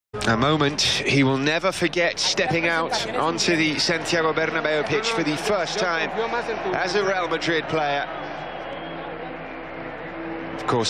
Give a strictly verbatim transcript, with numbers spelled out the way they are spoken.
A moment he will never forget, stepping out onto the Santiago Bernabeu pitch for the first time as a Real Madrid player. Of course.